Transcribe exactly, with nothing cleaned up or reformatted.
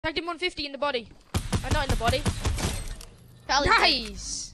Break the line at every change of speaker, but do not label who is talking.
Tagged him one fifty in the body. Uh, not in the body.
Charlie.
Nice.